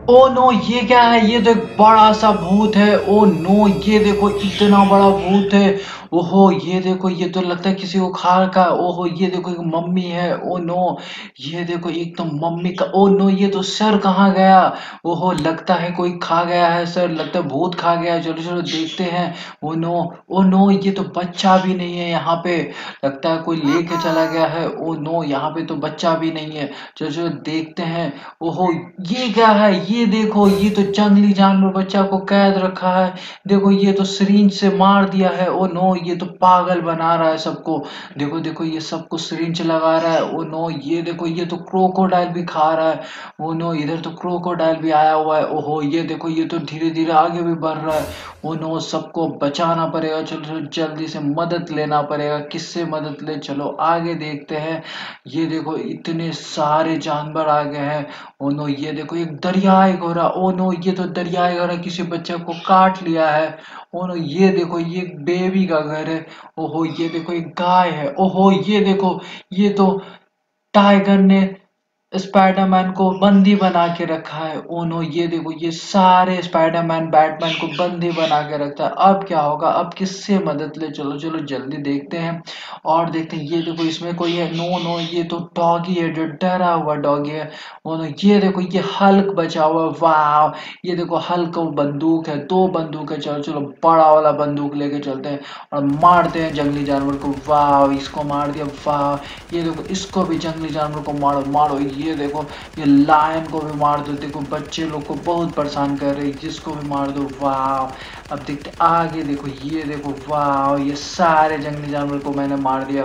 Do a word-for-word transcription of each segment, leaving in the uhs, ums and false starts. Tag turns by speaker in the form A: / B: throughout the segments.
A: ओ no, ये क्या है? ये तो एक बड़ा सा भूत है। ओ नो, ये देखो इतना बड़ा भूत है। ओहो, ये देखो, ये तो लगता है किसी को खा रखा है। ओहो, ये देखो एक मम्मी है। ओ नो, ये देखो एक तो मम्मी का। ओ नो, ये तो सर कहाँ गया? ओहो, लगता है कोई खा गया है सर, लगता है भूत खा गया है। चलो चलो देखते हैं। ओ नो, ओ नो, ये तो बच्चा भी नहीं है यहाँ पे। लगता है कोई लेके चला गया है। ओ नो, यहाँ पे तो बच्चा भी नहीं है। चलो चलो देखते हैं। ओहो, ये क्या है? ये देखो, ये तो जंगली जानवर बच्चा को कैद रखा है। देखो, ये तो सिरिंज से मार दिया है। ओ नो, ये तो पागल बना रहा है सबको। देखो देखो, ये सबको सिरिंज लगा रहा है। ओ नो, ये देखो, ये तो क्रोकोडाइल भी खा रहा है। ओ नो, इधर तो क्रोकोडाइल भी आया हुआ है। ओहो, ये देखो, ये तो धीरे धीरे आगे भी बढ़ रहा है। ओ नो, सबको बचाना पड़ेगा। चलो चलो जल्दी से मदद लेना पड़ेगा। किससे मदद ले? चलो आगे देखते हैं। ये देखो, इतने सारे जानवर आ गए हैं। ओ नो, ये देखो एक दरियाई घोड़ा। ओ नो, ये तो दरियाई घोड़ा किसी बच्चे को काट लिया है। ओ नो, ये देखो, ये एक बेबी का घर है। ओहो, ये देखो एक गाय है। ओहो, ये देखो, ये तो टाइगर ने स्पाइडरमैन को बंदी बना के रखा है। ओ नो, ये देखो, ये सारे स्पाइडरमैन बैटमैन को बंदी बना के रखता है। अब क्या होगा? अब किससे मदद ले? चलो चलो जल्दी देखते हैं और देखते हैं। ये देखो, इसमें कोई है। नो नो, ये तो डॉगी है, जो डरा हुआ डॉगी है। ओ नो, ये देखो, ये हल्क बचा हुआ है। वाह, ये देखो हल्क को बंदूक है, दो बंदूक है। चलो चलो बड़ा वाला बंदूक लेके चलते हैं और मारते हैं जंगली जानवर को। वाह, इसको मार दिया। वाह, ये देखो, इसको भी जंगली जानवर को मारो मारो। ये देखो, ये लायन को भी मार दो। देखो, बच्चे लोग को बहुत परेशान कर रही है, जिसको भी मार दो। वाह, अब देखते आगे। देखो, ये देखो, वाह, ये सारे जंगली जानवर को मैंने मार दिया।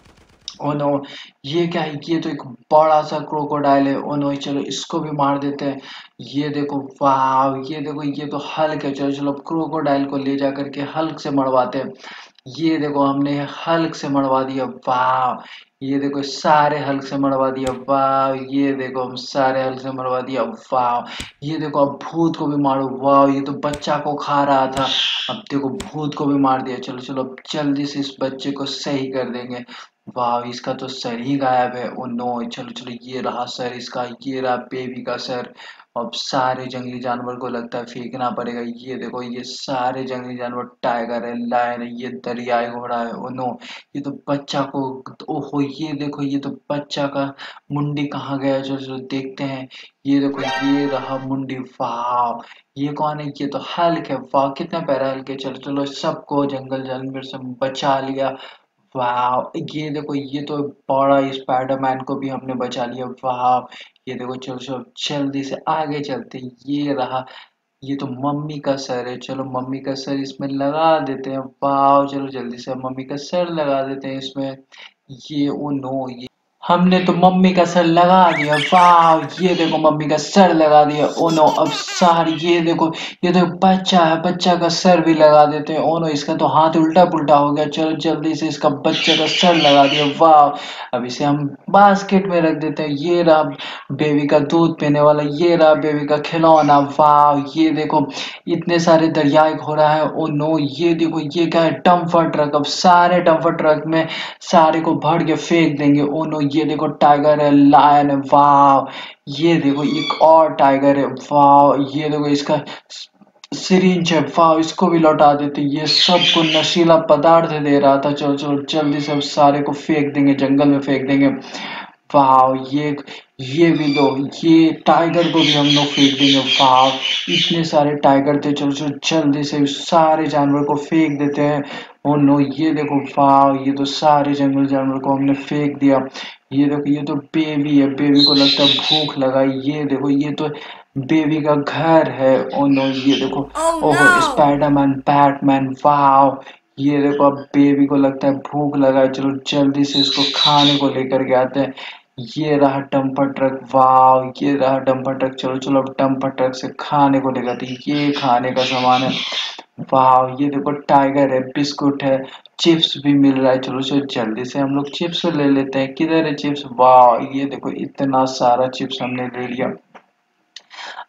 A: ओ नो, ये क्या है? ये तो एक बड़ा सा क्रोकोडाइल है। ओ नो, चलो इसको भी मार देते हैं। ये देखो, वाह, ये देखो, ये तो हल्क है। चलो चलो क्रोकोडाइल को ले जा करके हल्क से मरवाते हैं। ये देखो, हमने हल्क से मरवा दिया। वाह, ये देखो, सारे हल्क से मरवा दिया। वाह, ये देखो, हम सारे हल्क से मरवा दिया। वाह, ये देखो, अब भूत को भी मारो। वाह, ये तो बच्चा को खा रहा था। अब देखो, भूत को भी मार दिया। चलो चलो अब जल्दी से इस बच्चे को सही कर देंगे। वाह, इसका तो सर ही गायब है। ओ नो, चलो चलो, ये रहा सर इसका, ये रहा बेबी का सर। अब सारे जंगली जानवर को लगता है फेंकना पड़ेगा। ये देखो, ये सारे जंगली जानवर, टाइगर है, लायन है, ये दरियाई घोड़ा है। ओ नो, ये तो बच्चा को। ओहो, ये देखो, ये तो बच्चा का मुंडी कहाँ गया? चलो चलो देखते हैं। ये देखो, ये रहा मुंडी। वाह, ये कौन है? ये तो हल्क है। वाह, कितना प्यारा हल्क है। चलो चलो, सबको जंगल जानवर से बचा लिया। वाह, ये देखो, ये तो बड़ा स्पाइडरमैन को भी हमने बचा लिया। वाह, ये देखो, चलो चलो जल्दी से आगे चलते हैं। ये रहा, ये तो मम्मी का सर है। चलो मम्मी का सर इसमें लगा देते हैं। वाह, चलो जल्दी से मम्मी का सर लगा देते हैं इसमें। ये ओ नो, ये हमने तो मम्मी का सर लगा दिया। वाह, ये देखो, मम्मी का सर लगा दिया। ओ नो, अब सारी, ये देखो, ये तो बच्चा है, बच्चा का सर भी लगा देते हैं। ओ नो, इसका तो हाथ उल्टा पुल्टा हो गया। चलो जल्दी से इसका बच्चे का सर लगा दिया। वाह, अब इसे हम बास्केट में रख देते हैं। ये रहा बेबी का दूध पीने वाला, ये रहा बेबी का खिलौना। वाह, ये देखो, इतने सारे दरियाई घोड़ा है। ओ नो, ये देखो, ये क्या है? Dumper truck. अब सारे डंपर ट्रक में सारे को भर के फेंक देंगे। ओ नो, ये देखो, टाइगर है, लायन है। वाह, ये देखो, एक और टाइगर है। वाह, ये देखो, इसका सिरिंज है। वाह, इसको भी लौटा देते। ये सबको नशीला पदार्थ दे रहा था। चलो चलो जल्दी से अब सारे को फेंक देंगे, जंगल में फेंक देंगे। वाह, ये ये भी दो, ये टाइगर को भी हम लोग फेंक देंगे। वाह, इतने सारे टाइगर थे। चलो चलो जल्दी से सारे जानवर को फेंक देते हैं। ओ नो, ये देखो, वाह, ये तो सारे जंगल जानवर को हमने फेंक दिया। ये देखो, ये तो बेबी है, बेबी को लगता है भूख लगा। ये देखो, ये तो बेबी का घर है। ओ नो, ये देखो,
B: Oh
A: ओहो,
B: no!
A: Spiderman, Batman. वाह, ये देखो, अब बेबी को लगता है भूख लगा है। चलो जल्दी से इसको खाने को लेकर के आते हैं। ये रहा डंपर ट्रक। वाह, ये रहा डंपर ट्रक। चलो चलो अब डंपर ट्रक से खाने को लेकर आते हैं। ये खाने का सामान है। वाह, ये देखो, टाइगर है, बिस्कुट है, चिप्स भी मिल रहा है। चलो चलो जल्दी से हम लोग चिप्स ले लेते हैं। किधर है चिप्स? वाह, ये देखो, इतना सारा चिप्स हमने ले लिया।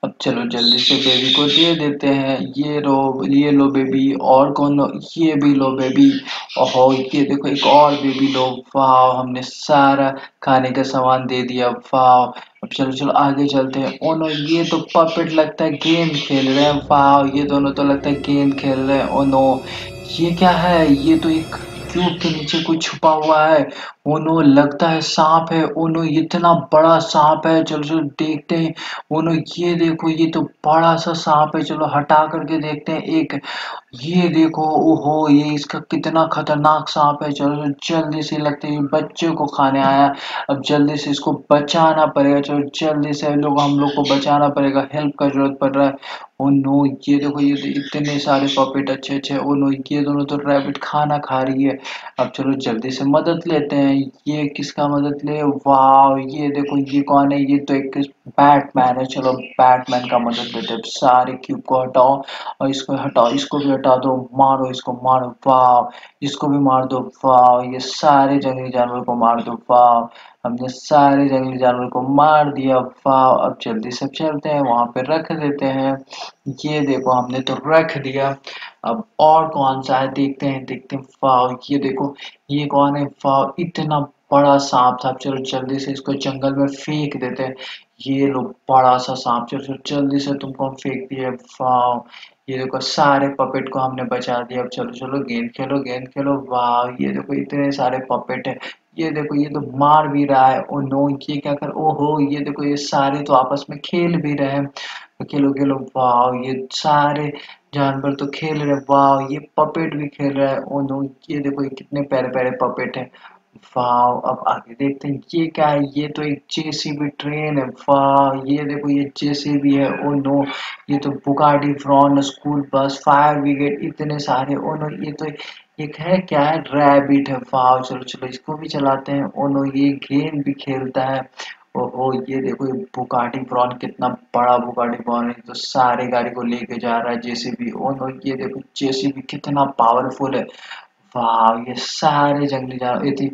A: अब चलो जल्दी से बेबी को दे देते हैं। ये लो, ये लो बेबी। और कौन लो? ये भी लो बेबी। ओहो, ये देखो एक और बेबी लो। वाह, हमने सारा खाने का सामान दे दिया। वाह। अब चलो चलो आगे चलते हैं। ओ नो, ये तो पपेट लगता है गेंद खेल रहे हैं। वाह, ये दोनों तो लगता है गेंद खेल रहे हैं। ओ नो, ये क्या है? ये तो एक क्यूब के नीचे कुछ छुपा हुआ है। ओ नो, लगता है सांप है। ओ नो, इतना बड़ा सांप है। चलो चलो देखते हैं। ओ नो, ये देखो, ये तो बड़ा सा सांप है। चलो हटा करके देखते हैं एक। ये देखो, ओहो, ये इसका कितना खतरनाक सांप है। चलो जल्दी से, लगता है ये बच्चे को खाने आया। अब जल्दी से इसको बचाना पड़ेगा। चलो जल्दी से लोग हम लोग को बचाना पड़ेगा। हेल्प का जरूरत पड़ रहा है। ओ नो, ये देखो, ये तो इतने सारे पपेट अच्छे अच्छे। ओ नो, ये दोनों तो रैबिट खाना खा रही है। अब चलो जल्दी से मदद लेते हैं। ये किसका मदद ले? वाह, ये देखो, ये कौन है? ये तो एक बैटमैन है। चलो बैटमैन का मदद लेते हैं। सारे क्यूब को हटाओ और इसको हटाओ, इसको भी हटा दो। मारो, इसको मारो। वाह, इसको भी मार दो। वाह, ये सारे जंगली जानवर को मार दो। वाह, हमने सारे जंगली जानवर को मार दिया। वाह, अब जल्दी से चलते हैं, वहां पे रख देते हैं। ये देखो, हमने तो रख दिया। अब और कौन सा है? देखते हैं देखते हैं। वाह, ये देखो, ये कौन है? वाह, इतना बड़ा सांप था। चलो जल्दी से इसको जंगल में फेंक देते हैं। ये लो, बड़ा सा सांप। चलो चलो, जल्दी से तुमको हम फेंक दिए। वाह, ये देखो, सारे पपेट को हमने बचा दिया। अब चलो चलो गेंद खेलो, गेंद खेलो। वाह, ये देखो, इतने सारे पपेट है। ये देखो, ये तो मार भी रहा है। ओ नो, ये क्या कर? ओहो, ये देखो, ये सारे तो आपस में खेल भी रहे हैं। खेलो खेलो। वाह, ये सारे जानवर तो खेल रहे हैं। वाह, ये पपेट भी खेल रहा है। ओ नो, ये देखो, ये कितने प्यारे प्यारे पपेट हैं। वाह, अब आगे देखते हैं। ये क्या है? ये तो एक जेसीबी ट्रेन है। वाह, ये देखो, ये जेसीबी है। ओ नो, ये तो Bugatti Veyron school bus, fire brigade, इतने सारे। ओ नो, ये तो एक है, क्या है? रैबिट है। वाह, चलो चलो इसको भी चलाते हैं। ओ नो, ये गेम भी खेलता है। ओहो, ये देखो, ये बुगाटी ब्रॉन, कितना बड़ा बुगाटी ब्रॉन है। तो सारे गाड़ी को लेके जा रहा है जेसीबी। ओ नो, ये देखो, जेसीबी कितना पावरफुल है। वाह, ये सारे जंगली जानवर, ये थी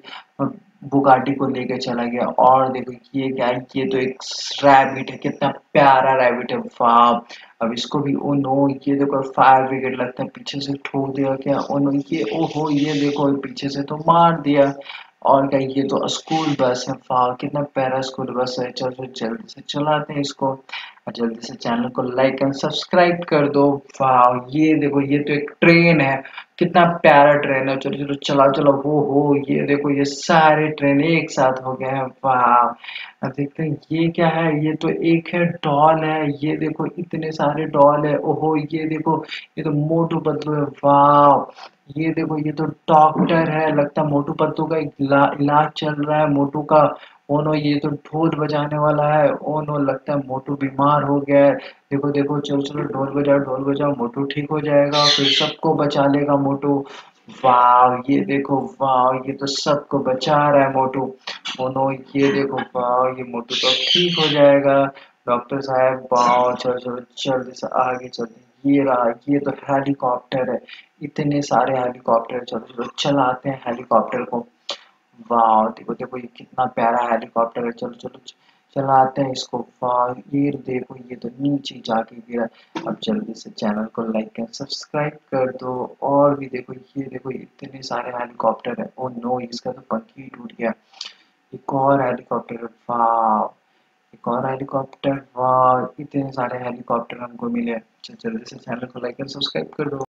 A: बुगाटी को लेके चला गया। और देखो, ये क्या है? ये तो एक रैबिट है। कितना प्यारा रैबिट है। वाह, अब इसको भी। ओ नो, ये देखो, फायर ब्रिगेड, लगता है पीछे से ठोक दिया क्या? ओ नो, ये ओहो, ये देखो, पीछे से तो मार दिया। और क्या, ये तो स्कूल बस है। वाह, कितना प्यारा स्कूल बस है। चलो जल्दी से चलाते हैं इसको। और जल्दी से चैनल को लाइक एंड सब्सक्राइब कर दो। वाह, ये देखो, ये तो एक ट्रेन है। कितना प्यारा ट्रेन है। चलो चलो चलाओ चलो। वो हो, ये देखो, ये सारे ट्रेन एक साथ हो गए हैं। वाह, अब देखते हैं ये क्या है? ये तो एक है, डॉल है। ये देखो, इतने सारे डॉल है। ओहो, ये देखो, ये तो मोटू पतलू है। वाह, ये देखो, ये तो डॉक्टर है। लगता है मोटू पतलू का एक इला, इलाज चल रहा है मोटू का। ओ नो, ये तो ढोल बजाने वाला है। ओ नो, लगता है मोटू बीमार हो गया है। देखो देखो, चलो चलो, ढोल बजाओ ढोल बजाओ, मोटू ठीक हो जाएगा, फिर सबको बचा लेगा मोटू। वाह, ये देखो, वाह, ये तो सबको बचा रहा है मोटू। ओ नो, ये देखो, वाह, ये मोटू तो ठीक हो जाएगा। डॉक्टर साहब, वाह, चलो चलो जल्दी से आगे चलते हैं। ये रहा, ये तो हेलीकॉप्टर है। इतने सारे हेलीकॉप्टर है। चलो चलो चलाते हैं हेलीकॉप्टर को। वाह, देखो देखो, ये कितना प्यारा हेलीकॉप्टर है। चलो चलो चलाते हैं इसको। वाह, ये देखो, ये तो नीचे जाके गिरा। अब जल्दी से चैनल को लाइक एंड सब्सक्राइब कर दो। और भी देखो, ये देखो, इतने सारे हेलीकॉप्टर है। ओ नो, इसका तो पंख ही टूट गया। एक और हेलीकॉप्टर है। वाह, एक और हेलीकॉप्टर। वाह, इतने सारे हेलीकॉप्टर हमको मिले। चल जल्दी से चैनल को लाइक एंड सब्सक्राइब कर दो।